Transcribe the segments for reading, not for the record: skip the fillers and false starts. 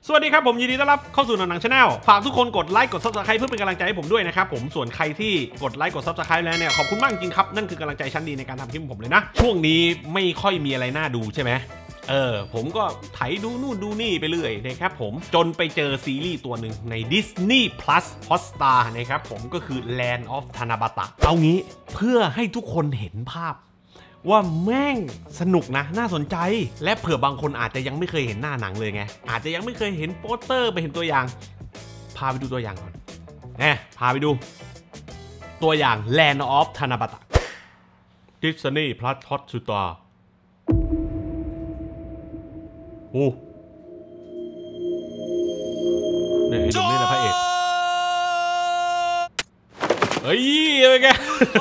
สวัสดีครับผมยินดีต้อนรับเข้าสู่หนังชาแนลฝากทุกคนกดไลค์กด Subscribe เพื่อเป็นกำลังใจให้ผมด้วยนะครับผมส่วนใครที่กดไลค์กด Subscribe แล้วเนี่ยขอบคุณมากจริงครับนั่นคือกำลังใจชั้นดีในการทำคลิปผมเลยนะช่วงนี้ไม่ค่อยมีอะไรน่าดูใช่ไหมผมก็ไถดูนู่นดูนี่ไปเรื่อยนะครับผมจนไปเจอซีรีส์ตัวหนึ่งใน Disney Plus Hotstar นะครับผมก็คือ Land of Tanabata เอางี้เพื่อให้ทุกคนเห็นภาพว่าแม่งสนุกนะน่าสนใจและเผื่อบางคนอาจจะยังไม่เคยเห็นหน้าหนังเลยไงอาจจะยังไม่เคยเห็นโปสเตอร์ไปเห็นตัวอย่างพาไปดูตัวอย่างก่อนพาไปดูตัวอย่าง Land of Tanabata Disney Plus Hotstar โอ้เนี่ยไอ้หนุ่มนี่แหละพระเอกเฮ้ยอะไรแก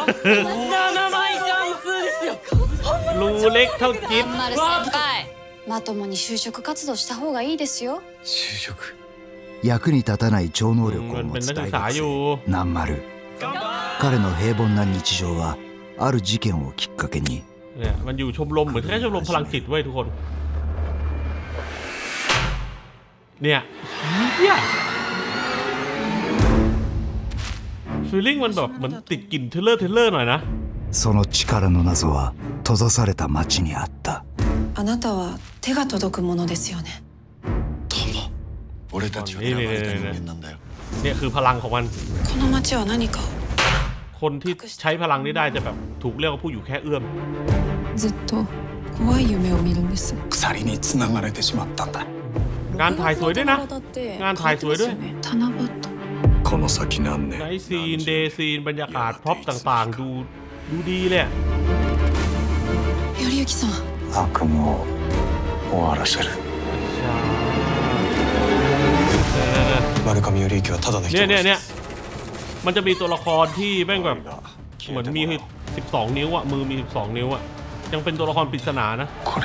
รูเล็กเท่าจิ๊บまともに就職活動した方がいいですよ。 就職役に立たない超能力を持つ大学生ナンマル彼の平凡な日常はある事件をきっかけにเนี่ยมันอยู่ชมรมเหมือนแค่ชมรมพลังจิตเว้ยทุกคนเนี่ยฟีลลิ่งมันแบบเหมือนติดกลิ่นเทเลอร์หน่อยนะその力の謎は閉ざされた町にあったあなたは手が届くものですよねトモ俺たちは選ばれた人間なんだよเนี่ยคือพลังของมันこの町は何かคนที่ใช้พลังนี้ได้จะแบบถูกเรียกว่าผู้อยู่แค่เอื้อมずっと怖い夢を見るんです鎖に繋がれてしまったんだงานถ่ายสวยด้วยนะงานถ่ายสวยด้วย七夕この先何年ไนท์ซีนเดย์ซีนบรรยากาศพร็อพต่างๆดูดีเลย頼之さん悪夢を終わらせる丸上頼之はただの人เนี่ยมันจะมีตัวละครที่แม่งแบบเหมือนมี12นิ้วอะมือมี12นิ้วอะยังเป็นตัวละครปริศนานะ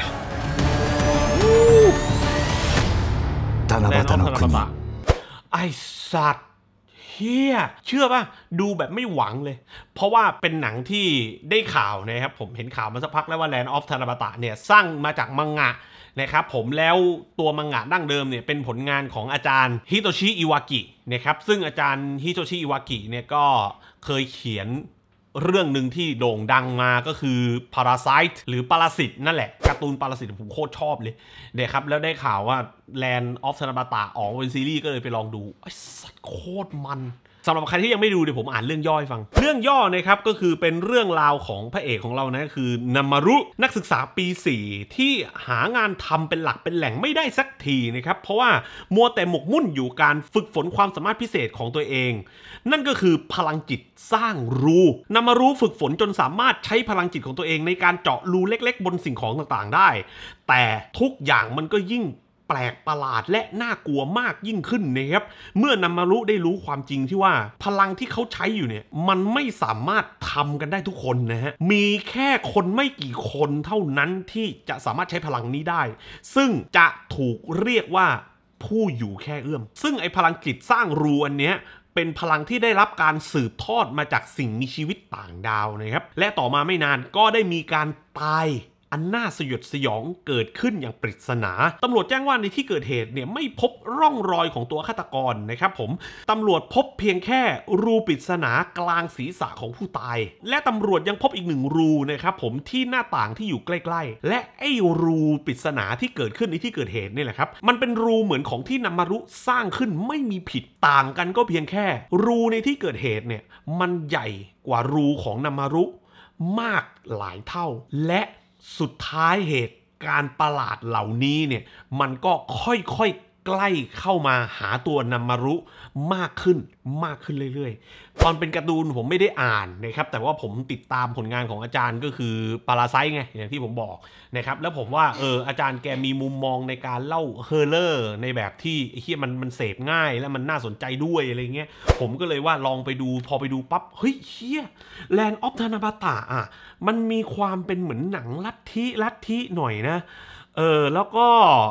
七夕の国ไอสัตว์เฮียเชื่อป่ะดูแบบไม่หวังเลยเพราะว่าเป็นหนังที่ได้ข่าวนะครับผมเห็นข่าวมาสักพักแล้วว่า Land of Tanabata เนี่ยสร้างมาจากมังงะนะครับผมแล้วตัวมังงะดั้งเดิมเนี่ยเป็นผลงานของอาจารย์ฮิโตชิอิวากินะครับซึ่งอาจารย์ฮิโตชิอิวากิเนี่ยก็เคยเขียนเรื่องหนึ่งที่โด่งดังมาก็คือ Parasite หรือปรสิตนั่นแหละการ์ตูนปรสิตผมโคตรชอบเลยนะครับแล้วได้ข่าวว่า Land of Tanabata ออกเป็นซีรีส์ก็เลยไปลองดูไอ้สัตว์โคตรมันสำหรับใครที่ยังไม่ดูเดี๋ยวผมอ่านเรื่องย่อให้ฟังเรื่องย่อนะครับก็คือเป็นเรื่องราวของพระเอกของเรานะคือนามารุนักศึกษาปี 4ที่หางานทำเป็นหลักเป็นแหล่งไม่ได้สักทีนะครับเพราะว่ามัวแต่หมกมุ่นอยู่การฝึกฝนความสามารถพิเศษของตัวเองนั่นก็คือพลังจิตสร้างรูนามารุฝึกฝนจนสามารถใช้พลังจิตของตัวเองในการเจาะรูเล็กๆบนสิ่งของต่างๆได้แต่ทุกอย่างมันก็ยิ่งแปลกประหลาดและน่ากลัวมากยิ่งขึ้นนะครับเมื่อนามารุได้รู้ความจริงที่ว่าพลังที่เขาใช้อยู่เนี่ยมันไม่สามารถทำกันได้ทุกคนนะฮะมีแค่คนไม่กี่คนเท่านั้นที่จะสามารถใช้พลังนี้ได้ซึ่งจะถูกเรียกว่าผู้อยู่แค่เอื้อมซึ่งไอ้พลังจิตสร้างรูอันเนี้ยเป็นพลังที่ได้รับการสืบทอดมาจากสิ่งมีชีวิตต่างดาวนะครับและต่อมาไม่นานก็ได้มีการตายอันน่าสยดสยองเกิดขึ้นอย่างปริศนาตำรวจแจ้งว่าในที่เกิดเหตุเนี่ยไม่พบร่องรอยของตัวฆาตกรนะครับผมตำรวจพบเพียงแค่รูปริศนากลางศีรษะของผู้ตายและตำรวจยังพบอีก1รูนะครับผมที่หน้าต่างที่อยู่ใกล้ๆและไอ้รูปริศนาที่เกิดขึ้นในที่เกิดเหตุนี่แหละครับมันเป็นรูเหมือนของที่นามารุสร้างขึ้นไม่มีผิดต่างกันก็เพียงแค่รูในที่เกิดเหตุเนี่ยมันใหญ่กว่ารูของนามารุมากหลายเท่าและสุดท้ายเหตุการณ์ประหลาดเหล่านี้เนี่ยมันก็ค่อยๆใกล้เข้ามาหาตัวนามารุมากขึ้นเรื่อยๆตอนเป็นการ์ตูนผมไม่ได้อ่านนะครับแต่ว่าผมติดตามผลงานของอาจารย์ก็คือปาราไซต์ไงอย่างที่ผมบอกนะครับแล้วผมว่าอาจารย์แกมีมุมมองในการเล่าเฮอร์เลอร์ในแบบที่ไอ้เหี้ยมันเสพง่ายและมันน่าสนใจด้วยอะไรเงี้ยผมก็เลยว่าลองไปดูพอไปดูปั๊บเฮ้ยเหี้ย Land of Tanabata อ่ะมันมีความเป็นเหมือนหนังลัทธิหน่อยนะแล้วก็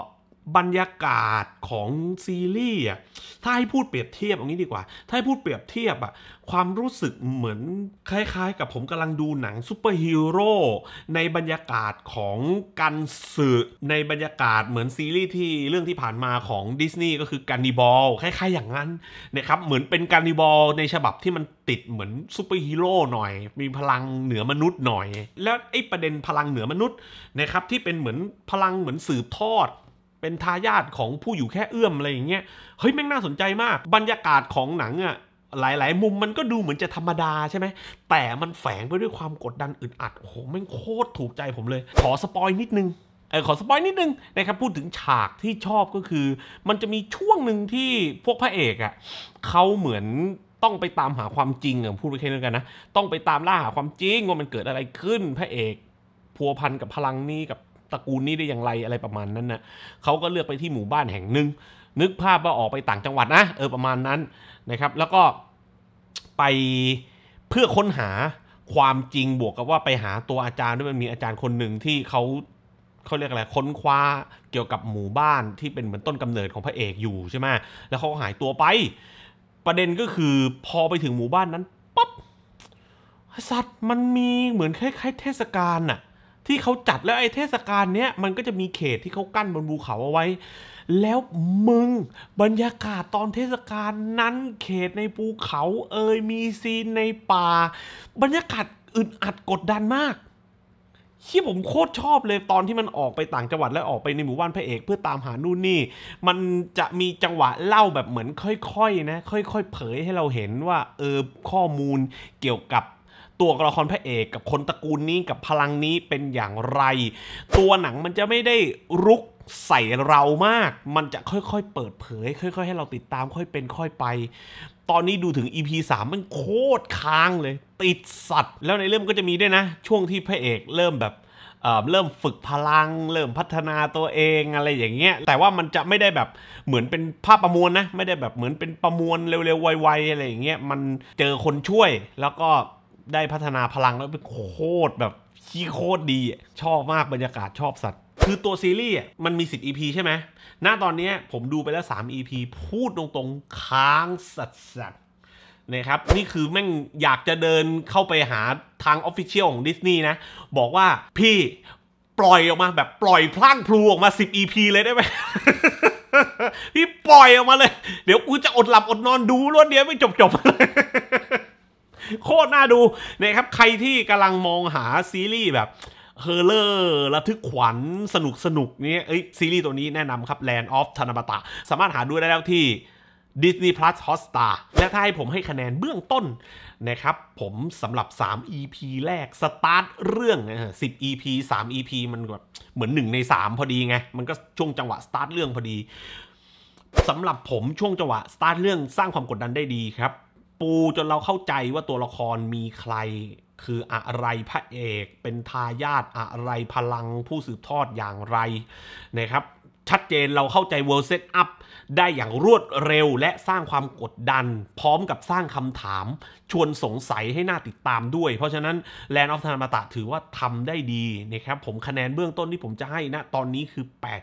บรรยากาศของซีรีส์อ่ะถ้าให้พูดเปรียบเทียบอย่างนี้ดีกว่าถ้าให้พูดเปรียบเทียบอ่ะความรู้สึกเหมือนคล้ายๆกับผมกำลังดูหนังซูเปอร์ฮีโร่ในบรรยากาศของกันสึในบรรยากาศเหมือนซีรีส์ที่เรื่องที่ผ่านมาของดิสนีย์ก็คือการนิบอลคล้ายๆอย่างนั้นนะครับเหมือนเป็นการนิบอลในฉบับที่มันติดเหมือนซูเปอร์ฮีโร่หน่อยมีพลังเหนือมนุษย์หน่อยแล้วไอ้ประเด็นพลังเหนือมนุษย์นะครับที่เป็นเหมือนพลังเหมือนสืบทอดเป็นทายาทของผู้อยู่แค่เอื้อมอะไรอย่างเงี้ยเฮ้ยแม่งน่าสนใจมากบรรยากาศของหนังอ่ะหลายๆมุมมันก็ดูเหมือนจะธรรมดาใช่ไหมแต่มันแฝงไปด้วยความกดดันอึดอัดโอ้โหแม่งโคตรถูกใจผมเลยขอสปอยนิดนึงนะครับพูดถึงฉากที่ชอบก็คือมันจะมีช่วงหนึ่งที่พวกพระเอกอ่ะเขาเหมือนต้องไปตามหาความจริงอ่ะพูดไปแค่นี้กันนะต้องไปตามล่าหาความจริงว่ามันเกิดอะไรขึ้นพระเอกพัวพันกับพลังนี้กับตระกูลนี้ได้อย่างไรอะไรประมาณนั้นนะเขาก็เลือกไปที่หมู่บ้านแห่งหนึ่งนึกภาพว่าออกไปต่างจังหวัดนะประมาณนั้นนะครับแล้วก็ไปเพื่อค้นหาความจริงบวกกับว่าไปหาตัวอาจารย์ด้วยมันมีอาจารย์คนหนึ่งที่เขาเรียกอะไรค้นคว้าเกี่ยวกับหมู่บ้านที่เป็นเหมือนต้นกำเนิดของพระเอกอยู่ใช่ไหมแล้วเขาก็หายตัวไปประเด็นก็คือพอไปถึงหมู่บ้านนั้นปั๊บสัตว์มันมีเหมือนคล้ายๆเทศกาลน่ะที่เขาจัดแล้วไอ้เทศกาลเนี้ยมันก็จะมีเขตที่เขากั้นบนภูเขาเอาไว้แล้วมึงบรรยากาศตอนเทศกาลนั้นเขตในภูเขามีซีนในป่าบรรยากาศอึดอัดกดดันมากที่ผมโคตรชอบเลยตอนที่มันออกไปต่างจังหวัดแล้วออกไปในหมู่บ้านพระเอกเพื่อตามหานู่นนี่มันจะมีจังหวะเล่าแบบเหมือนค่อยๆนะค่อยๆเผยให้เราเห็นว่าข้อมูลเกี่ยวกับตัวละครพระเอกกับคนตระกูลนี้กับพลังนี้เป็นอย่างไรตัวหนังมันจะไม่ได้รุกใส่เรามากมันจะค่อยๆเปิดเผยค่อยๆให้เราติดตามค่อยเป็นค่อยไปตอนนี้ดูถึง EP 3มันโคตรค้างเลยติดสัตว์แล้วในเรื่องก็จะมีด้วยนะช่วงที่พระเอกเริ่มแบบเริ่มฝึกพลังเริ่มพัฒนาตัวเองอะไรอย่างเงี้ยแต่ว่ามันจะไม่ได้แบบเหมือนเป็นภาพประมวลนะไม่ได้แบบเหมือนเป็นประมวลเร็วๆไวๆอะไรอย่างเงี้ยมันเจอคนช่วยแล้วก็ได้พัฒนาพลังแล้วเป็นโคตรแบบขี้โคตรดีชอบมากบรรยากาศชอบสัตว์คือตัวซีรีส์มันมี10 EP ใช่ไหมณตอนนี้ผมดูไปแล้ว3 EP พูดตรงๆค้างสัสๆนะครับนี่คือแม่งอยากจะเดินเข้าไปหาทาง Official ของ Disney นะบอกว่าพี่ปล่อยออกมาแบบปล่อยพลั่งพลูออกมา10 EP เลยได้ไหม พี่ปล่อยออกมาเลยเดี๋ยวกูจะอดหลับอดนอนดูรวดเดียวไม่จบๆเลยโคตรน่าดูนะครับใครที่กำลังมองหาซีรีส์แบบเฮอร์เรอร์ระทึกขวัญสนุกนี้ซีรีส์ตัวนี้แนะนำครับ Land of Tanabata สามารถหาดูได้แล้วที่ Disney Plus Hotstar และถ้าให้ผมให้คะแนนเบื้องต้นนะครับผมสำหรับ3 EP แรกสตาร์ทเรื่อง10 EP 3 EP มันแบบเหมือน1 ใน 3พอดีไงมันก็ช่วงจังหวะสตาร์ทเรื่องพอดีสำหรับผมช่วงจังหวะสตาร์ทเรื่องสร้างความกดดันได้ดีครับปูจนเราเข้าใจว่าตัวละครมีใครคืออะไรพระเอกเป็นทายาทอะไรพลังผู้สืบทอดอย่างไรนะครับชัดเจนเราเข้าใจ World Set Up ได้อย่างรวดเร็วและสร้างความกดดันพร้อมกับสร้างคำถามชวนสงสัยให้น่าติดตามด้วยเพราะฉะนั้น Land of Tanabata ถือว่าทำได้ดีนะครับผมคะแนนเบื้องต้นที่ผมจะให้นะตอนนี้คือ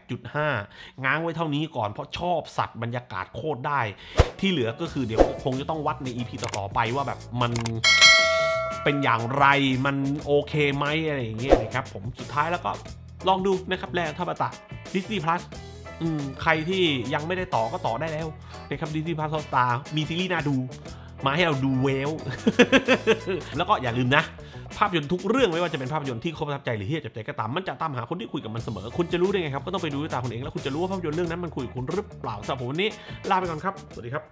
8.5 ง้างไว้เท่านี้ก่อนเพราะชอบสัตว์บรรยากาศโคตรได้ที่เหลือก็คือเดี๋ยวคงจะต้องวัดใน EP ต่อไปว่าแบบมันเป็นอย่างไรมันโอเคไหมอะไรอย่างเงี้ยนะครับผมสุดท้ายแล้วก็ลองดูนะครับLand of Tanabata Disney Plus ใครที่ยังไม่ได้ต่อก็ต่อได้แล้วนะครับ Disney Plus Hotstar มีซีรีส์น่าดูมาให้เราดูเวล แล้วก็อย่าลืมนะภาพยนตร์ทุกเรื่องไม่ว่าจะเป็นภาพยนตร์ที่ประทับใจหรือที่จับใจก็ตามมันจะตามหาคนที่คุยกับมันเสมอคุณจะรู้ได้ไงครับก็ต้องไปดูด้วยตาคุณเองแล้วคุณจะรู้ว่าภาพยนตร์เรื่องนั้นมันคุยกับคุณหรือเปล่าสำหรับผมวันนี้ลาไปก่อนครับสวัสดีครับ